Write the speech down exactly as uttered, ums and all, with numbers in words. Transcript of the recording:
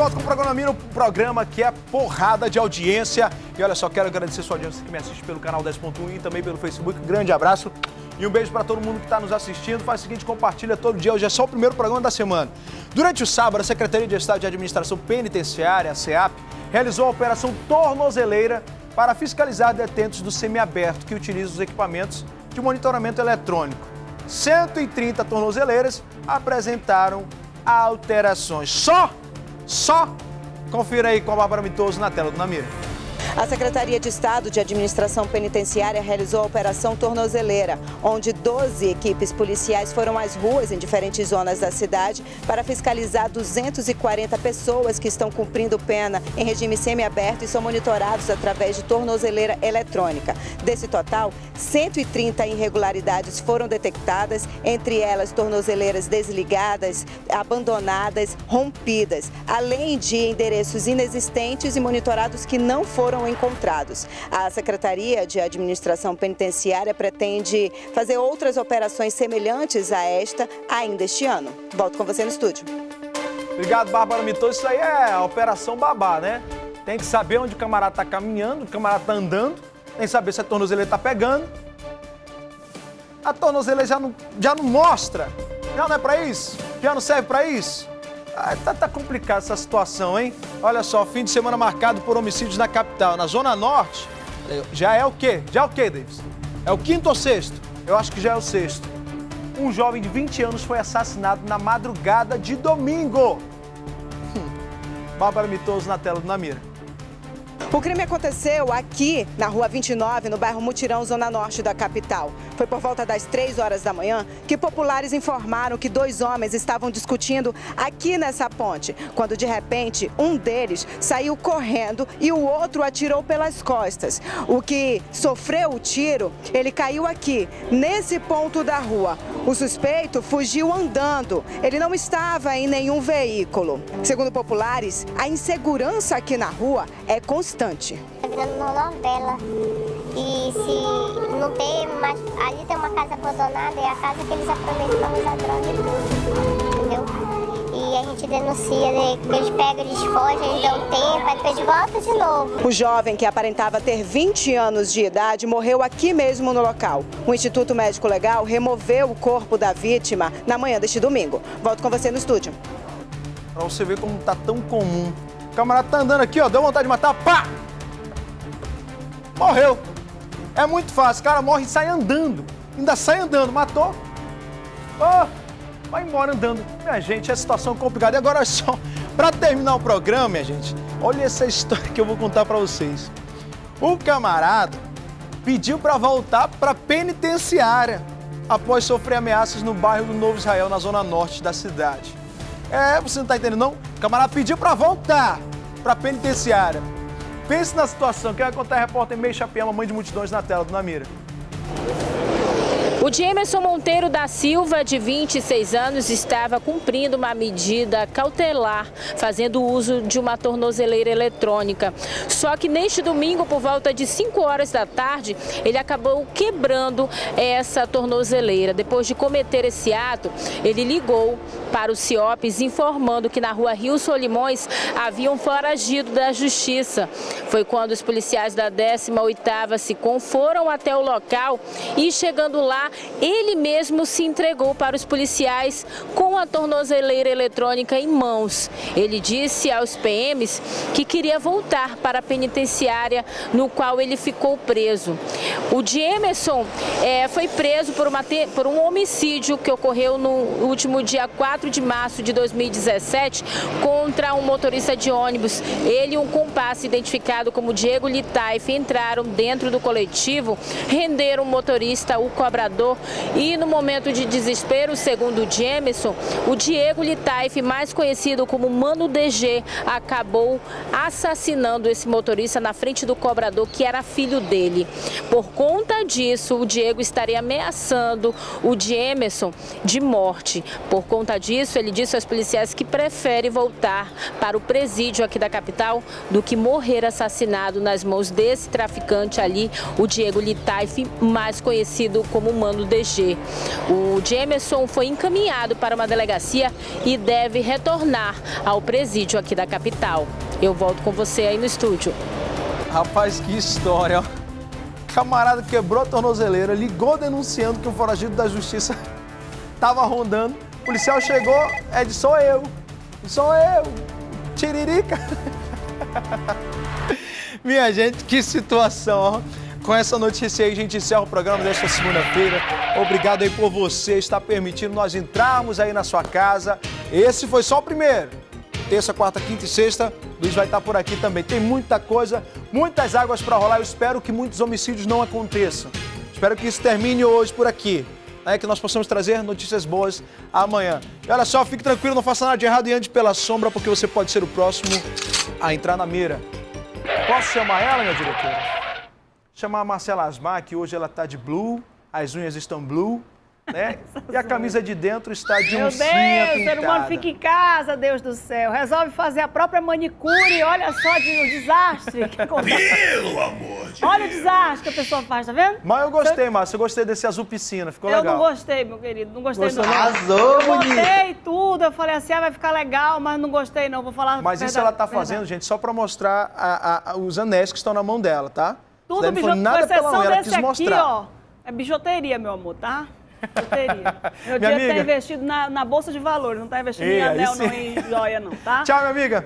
volta com o Programa Mira, um programa que é porrada de audiência. E olha só, quero agradecer a sua audiência que me assiste pelo canal dez ponto um e também pelo Facebook. Um grande abraço e um beijo para todo mundo que está nos assistindo. Faz o seguinte, compartilha todo dia, hoje é só o primeiro programa da semana. Durante o sábado, a Secretaria de Estado de Administração Penitenciária, a SEAP, realizou a Operação Tornozeleira para fiscalizar detentos do semiaberto que utilizam os equipamentos de monitoramento eletrônico. cento e trinta tornozeleiras apresentaram alterações. Só, só, confira aí com a Bárbara Mitoso na tela do Namira. A Secretaria de Estado de Administração Penitenciária realizou a Operação Tornozeleira, onde doze equipes policiais foram às ruas em diferentes zonas da cidade para fiscalizar duzentas e quarenta pessoas que estão cumprindo pena em regime semiaberto e são monitorados através de tornozeleira eletrônica. Desse total, cento e trinta irregularidades foram detectadas, entre elas tornozeleiras desligadas, abandonadas, rompidas, além de endereços inexistentes e monitorados que não foram encontrados. A Secretaria de Administração Penitenciária pretende fazer outras operações semelhantes a esta ainda este ano. Volto com você no estúdio. Obrigado, Bárbara Mitoso. Isso aí é a Operação Babá, né? Tem que saber onde o camarada está caminhando, o camarada está andando, tem que saber se a tornozeleira está pegando. A tornozeleira já não, já não mostra, já não é para isso, já não serve para isso. Ah, tá, tá complicada essa situação, hein? Olha só, fim de semana marcado por homicídios na capital. Na Zona Norte, já é o quê? Já é o quê, Davis? É o quinto ou sexto? Eu acho que já é o sexto. Um jovem de vinte anos foi assassinado na madrugada de domingo. Hum. Bárbara Mitoso na tela do Namira. O crime aconteceu aqui, na Rua vinte e nove, no bairro Mutirão, zona norte da capital. Foi por volta das três horas da manhã que populares informaram que dois homens estavam discutindo aqui nessa ponte, quando de repente um deles saiu correndo e o outro atirou pelas costas. O que sofreu o tiro, ele caiu aqui, nesse ponto da rua. O suspeito fugiu andando, ele não estava em nenhum veículo. Segundo populares, a insegurança aqui na rua é constante. Tá virando uma novela e se não tem, mas ali tem uma casa abandonada, é a casa que eles aproveitam para usar droga e tudo, entendeu? E a gente denuncia, né? Eles pegam, eles fogem, eles dão tempo, aí depois volta de novo. O jovem, que aparentava ter vinte anos de idade, morreu aqui mesmo no local. O Instituto Médico Legal removeu o corpo da vítima na manhã deste domingo. Volto com você no estúdio. Pra você ver como tá tão comum. O camarada tá andando aqui, ó, deu vontade de matar, pá! Morreu. É muito fácil, o cara morre e sai andando. Ainda sai andando, matou. Oh, vai embora andando. Minha gente, é situação complicada. E agora só, pra terminar o programa, minha gente, olha essa história que eu vou contar pra vocês. O camarada pediu pra voltar pra penitenciária após sofrer ameaças no bairro do Novo Israel, na zona norte da cidade. É, você não tá entendendo, não? O camarada pediu pra voltar pra penitenciária. Pense na situação, que vai contar a repórter Meio Chapiama, mãe de multidões, na tela do Namira. O Jemerson Monteiro da Silva, de vinte e seis anos, estava cumprindo uma medida cautelar, fazendo uso de uma tornozeleira eletrônica. Só que neste domingo, por volta de cinco horas da tarde, ele acabou quebrando essa tornozeleira. Depois de cometer esse ato, ele ligou para o CIOPS informando que na rua Rio Solimões havia um foragido da justiça. Foi quando os policiais da décima oitava SICOM foram até o local e, chegando lá, ele mesmo se entregou para os policiais com a tornozeleira eletrônica em mãos. Ele disse aos P Ms que queria voltar para a penitenciária, no qual ele ficou preso. O Jemerson é, foi preso por, uma, por um homicídio que ocorreu no último dia quatro de março de dois mil e dezessete contra um motorista de ônibus. Ele e um comparsa identificado como Diego Litaif entraram dentro do coletivo, renderam o motorista, o cobrador, e no momento de desespero, segundo o Jemerson, o Diego Litaif, mais conhecido como Mano D G, acabou assassinando esse motorista na frente do cobrador, que era filho dele. Por conta disso, o Diego estaria ameaçando o Jemerson de morte. Por conta disso, disso, ele disse aos policiais que prefere voltar para o presídio aqui da capital do que morrer assassinado nas mãos desse traficante ali, o Diego Litaif, mais conhecido como Mano D G. O Jamerson foi encaminhado para uma delegacia e deve retornar ao presídio aqui da capital. Eu volto com você aí no estúdio. Rapaz, que história, ó. Camarada quebrou a tornozeleira, ligou denunciando que um foragido da justiça estava rondando. O policial chegou, é de sou eu, sou eu, tiririca. Minha gente, que situação, ó. Com essa notícia aí, a gente encerra o programa desta segunda-feira. Obrigado aí por você estar permitindo nós entrarmos aí na sua casa. Esse foi só o primeiro. Terça, quarta, quinta e sexta, Luiz vai estar por aqui também. Tem muita coisa, muitas águas para rolar. Eu espero que muitos homicídios não aconteçam. Espero que isso termine hoje por aqui. Né, que nós possamos trazer notícias boas amanhã. E olha só, fique tranquilo, não faça nada de errado e ande pela sombra, porque você pode ser o próximo a entrar na mira. Posso chamar ela, minha diretora? Chamar a Marcela Asmar, que hoje ela está de blue, as unhas estão blue, né? E a camisa de dentro está de Meu oncinha Deus, pintada. o ser humano fica em casa, Deus do céu. Resolve fazer a própria manicure, olha só de, o desastre. Que Pelo amor de Olha o Deus. desastre que a pessoa faz, tá vendo? Mas eu gostei, Márcio, eu gostei desse azul piscina, ficou Eu legal. não gostei, meu querido, não gostei Gostou não. não? Arrasou, Eu botei tudo, eu falei assim, ah, vai ficar legal, mas não gostei não, vou falar Mas isso verdade, ela tá verdade. fazendo, gente, só para mostrar a, a, os anéis que estão na mão dela, tá? Isso Tudo daí não foi bijuteria, nada com exceção pela unha, ela desse quis aqui, mostrar. ó, é bijuteria, meu amor, tá? Bijuteria. Meu Minha dia tá amiga. investido na, na bolsa de valores, não tá investido Ei, em aí anel, sim. não em joia, não, tá? Tchau, minha amiga.